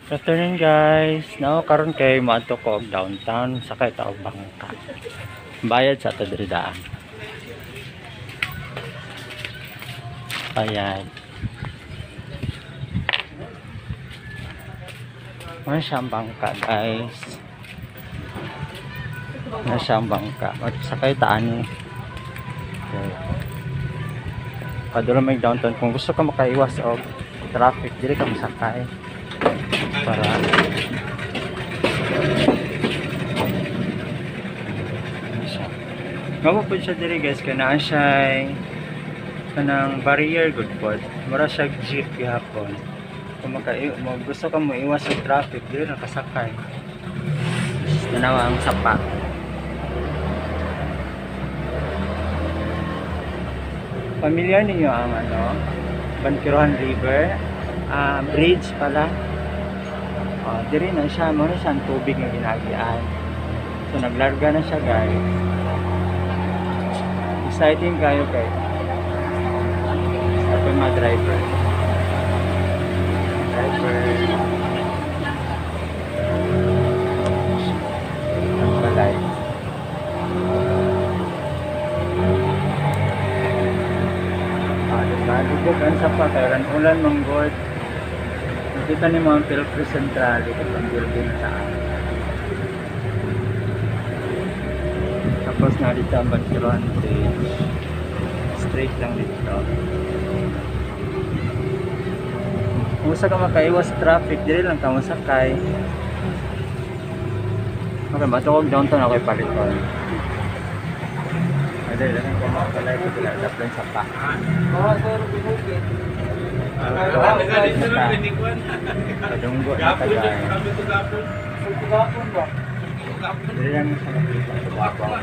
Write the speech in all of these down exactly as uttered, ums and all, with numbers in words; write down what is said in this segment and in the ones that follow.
Good afternoon guys. Now karon kay moadto ko og downtown sakay ta og bangka. Bayad sa ato diri daan. Bayad. Ano siyang bangka guys? Ano siyang bangka? At sakay ta ani. Okay. Padula may downtown kung gusto ka makaiwas og traffic diri ka masakay. Para Gawa po siya diri guys, kanaan siya kanang barrier good pod. Mura siya jeep gihapon. Kung makai mo gusto ka mo iwas sa traffic diri nakasakay. Tanawa ang sapa. Familiar ninyo ang ano? Bankiruhan River, uh, bridge pala. Uh, diri na siya, mo na siya ang tubig na ginagian. So naglarga na siya guys. Exciting kayo kay sa mga driver. Driver. Ang balay. Ah, diba? Lugod ang sapa kay ulan manggod. Nakita ni mga Philippine Central ito ang building sa akin. Tapos nga dito ang Bankiruhan Bridge. Straight lang dito. Kung gusto ka makaiwas traffic, dili lang ka masakay. Okay, matawag downtown ako yung paliton. Dili lang ka makakalay ko sila. Dapat sa pa. Oo, sir, binukit. Kadunggo na tagay. Dili lang sa nakita sa Davao.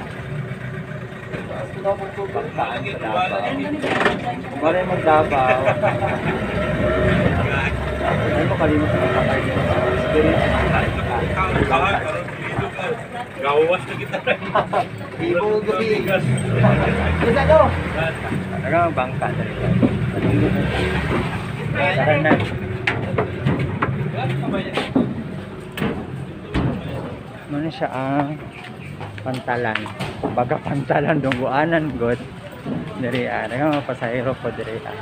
Pagkaan sa Davao. Bari mag Davao. Ay mo kalimut sa kakay dito. Experience na gawas na kita. Ibo gabi. Bisa daw. Ano bangka dali. Tara na. Ano siya ang pantalan. Baga pantalan dungguanan god. Diri ah, mga pasahero po diri ah.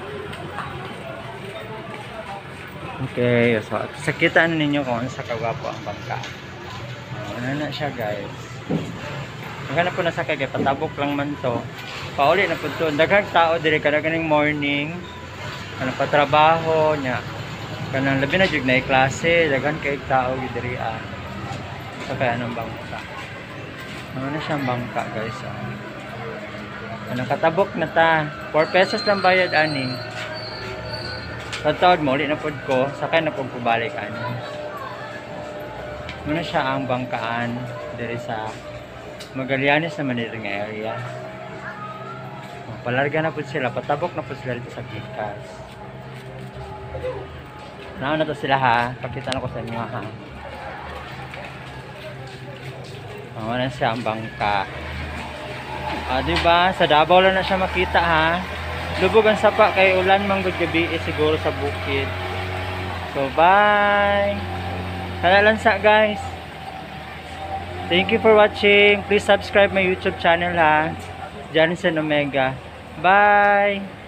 Okay, so sakitan ninyo kung sa kagwapo ang bangka. Ano na siya guys. Magana po na sa kagay patabok lang man to. Pauli na po to. Daghang tao diri kada kaning morning. Ano pa trabaho nya. Kanang labi na jud na klase, daghan kay tao diri ah. So kaya anong bangka. Ano na siyang bangka guys ah. Ano katabok na ta. four pesos lang bayad ani. Sa taod mo, ulit na pod ko, sakay na pod ko balik ani. Muna siya ang bangkaan diri sa Magallanes naman dito nga area. Palarga na po sila, patabok na po sila dito sa Gikas. Naon na to sila ha, pakita na ko sa inyo ha. Naon na siya ang bangka. Ah, diba? Sa Davao lang na siya makita ha. Lubog ang sapa kay ulan manggod gabi eh, siguro sa bukid. So bye. Kalalansa guys. Thank you for watching. Please subscribe my YouTube channel ha. Jansen Omega. Bye.